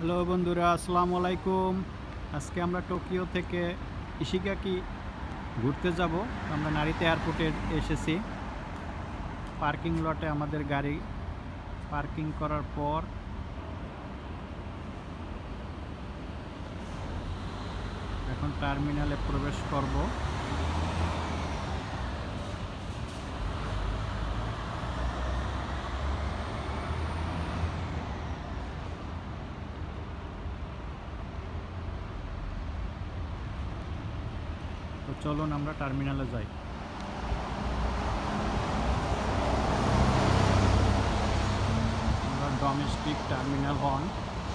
Hello বন্ধুরা, আসসালামু আলাইকুম। আজকে আমরা টোকিও থেকে ইশিগাকি ঘুরতে যাব। আমরা নারিতা এয়ারপোর্টে এসেছি। পার্কিং লটে আমাদের গাড়ি পার্কিং করার পর এখন টার্মিনালে প্রবেশ করব। তো চলুন আমরা টার্মিনালে যাই। আমরা ডোমেস্টিক টার্মিনাল 1,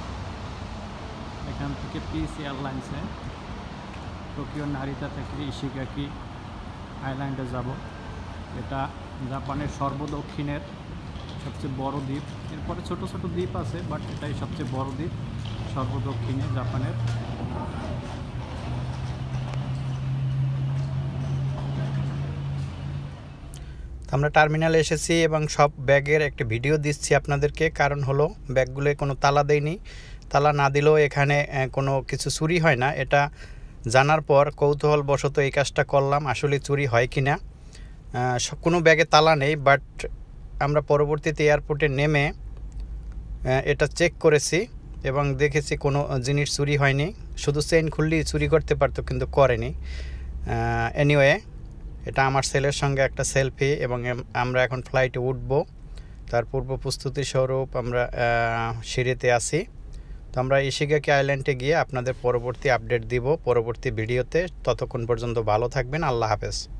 এখান থেকে পিস এয়ারলাইন্সে টোকিও নারিতা থেকে ইশিগাকি আইল্যান্ডে যাব। এটা জাপানের সর্বদক্ষিণের সবচেয়ে বড় দ্বীপ। এরপরে ছোট ছোট দ্বীপ আছে, বাট এটাই সবচেয়ে বড় দ্বীপ সর্বদক্ষিণে জাপানের। আমরা টার্মিনালে এসেছি এবং সব ব্যাগের একটা ভিডিও দিচ্ছি আপনাদেরকে। কারণ হলো ব্যাগগুলো কোনো তালা দেয়নি। তালা না দিলেও এখানে কোনো কিছু চুরি হয় না। এটা জানার পর কৌতূহলবশত এই কাজটা করলাম, আসলে চুরি হয় কি না। কোনো ব্যাগে তালা নেই, বাট আমরা পরবর্তীতে এয়ারপোর্টে নেমে এটা চেক করেছি এবং দেখেছি কোনো জিনিস চুরি হয়নি। শুধু চেইন খুললেই চুরি করতে পারতো, কিন্তু করেনি। এনিওয়ে, এটা আমার ছেলের সঙ্গে একটা সেলফি এবং আমরা এখন ফ্লাইটে উঠব। তার পূর্ব প্রস্তুতি স্বরূপ আমরা সিঁড়িতে আছি। তো আমরা ইশিগাকি আইল্যান্ডে গিয়ে আপনাদের পরবর্তী আপডেট দিব পরবর্তী ভিডিওতে। ততক্ষণ পর্যন্ত ভালো থাকবেন। আল্লাহ হাফেজ।